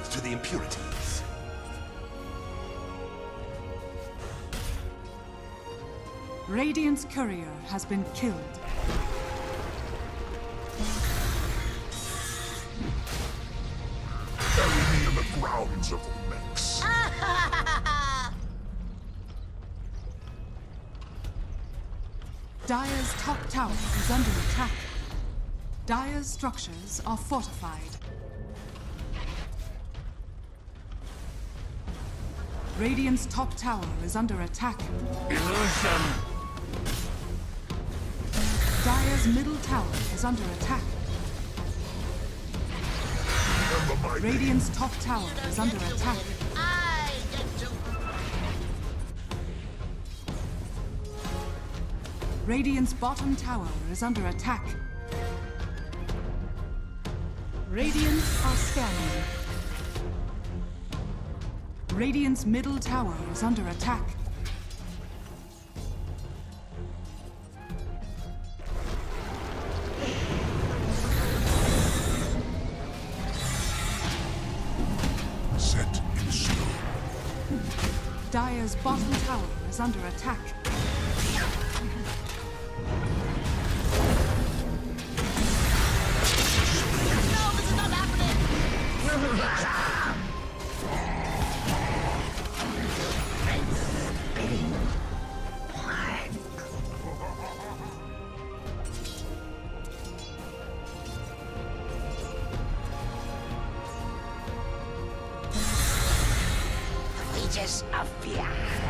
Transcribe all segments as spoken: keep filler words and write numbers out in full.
truth to the impurities. Radiant's courier has been killed. Bury me in the grounds of Mex. Dire's top tower is under attack. Dire's structures are fortified. Radiant's top tower is under attack. Illusion! Dire's middle tower is under attack. Radiant's top tower is under attack. I get to. Radiant's bottom tower is under attack. Radiant are scanning. Radiant's middle tower is under attack. Set in stone. Dire's bottom tower is under attack. No, this is not happening. Wages of fear.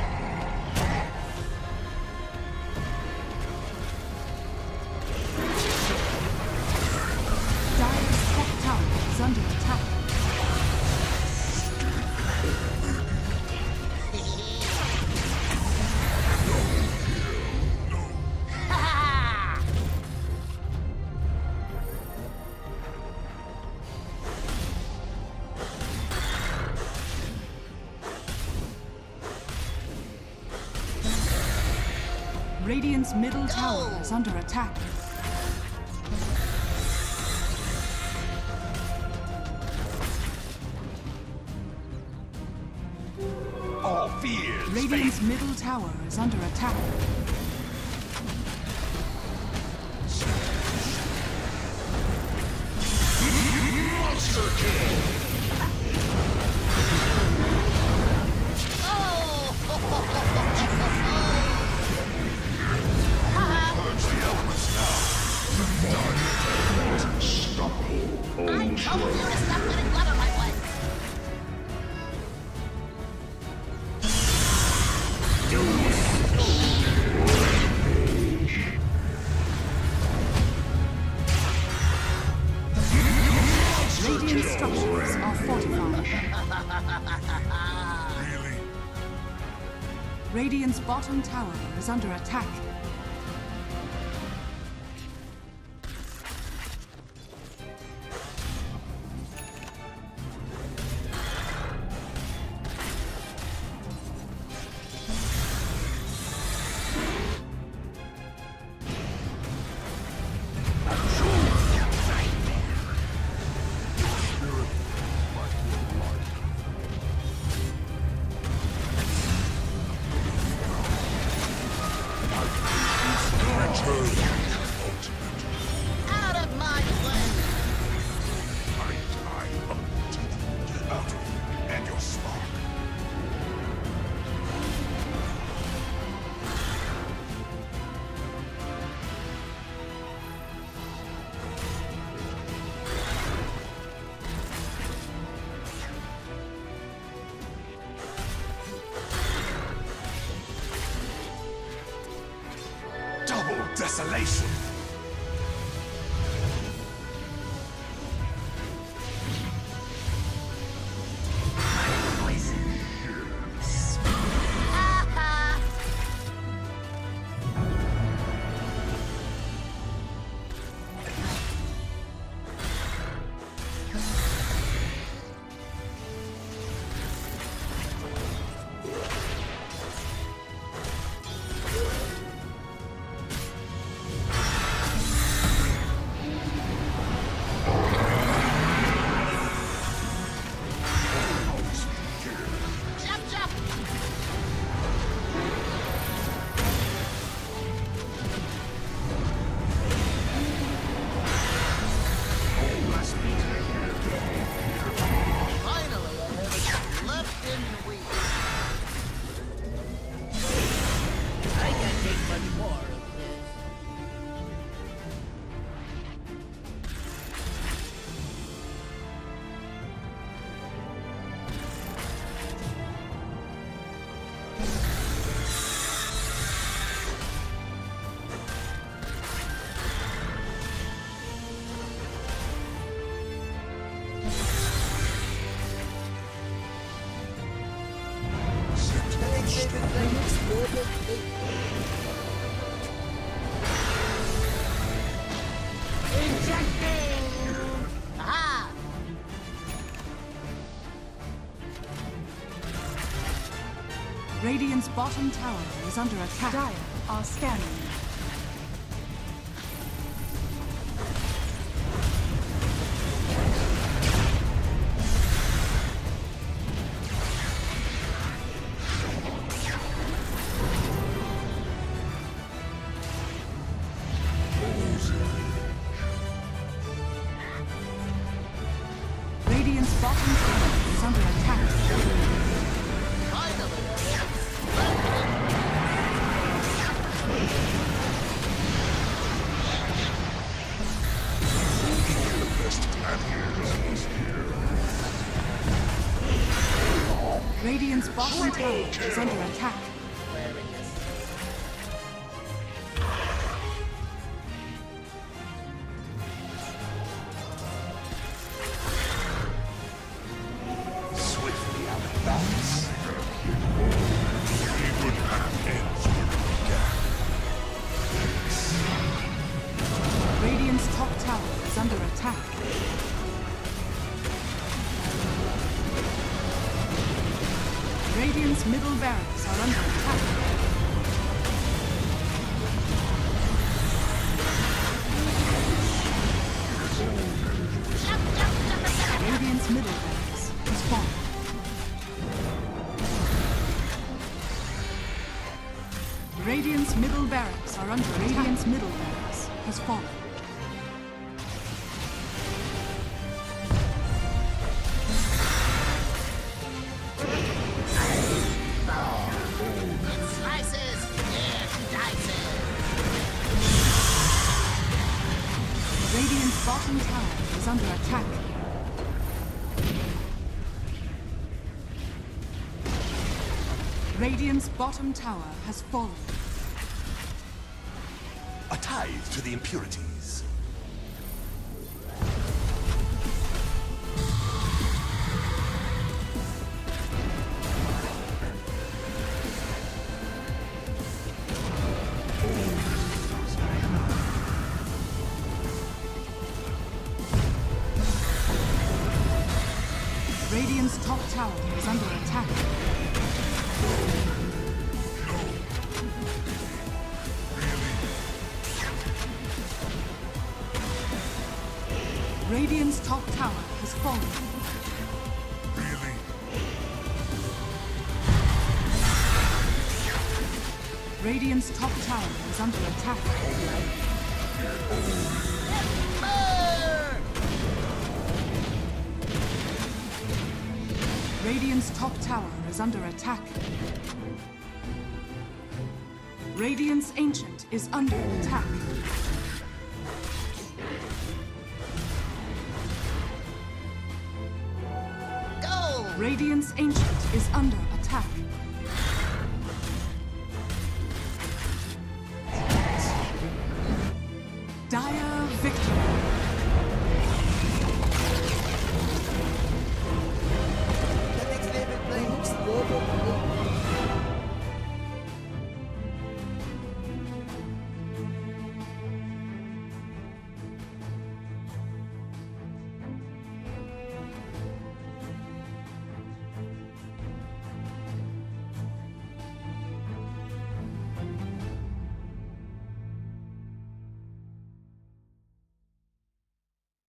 Dire's top tower is under attack. Radiant's middle tower is under attack. All fears Radiant's fade. middle tower is under attack. Monster kill! Purge the elements now. I told you to stop letting blood on my blood. Radiant structures are fortified. Really? Radiant's bottom tower is under attack. Out of my way. I die until out of you and your spark. Double desolation! Ah-ha. take much more of this. Aha! Radiant's bottom tower is under attack. Dire are scanning. Radiant's bottom tower is under attack. Radiant's bottom tower is under attack. Swiftly out of balance. Even half ends with gap. Radiant's top tower is under attack. Radiant's middle barracks are under attack. Radiant's middle barracks has fallen. Radiant's middle barracks are under attack. Radiant's middle barracks has fallen. Slices and dices. Radiant's bottom tower is under attack. Radiant's bottom tower has fallen. A tithe to the impurities. Radiant's top tower is under attack. Radiant's top tower has fallen. Really? Radiant's top tower is under attack. Radiant's top tower is under attack. Radiant's Ancient is under attack. Go! Radiant's Ancient is under attack.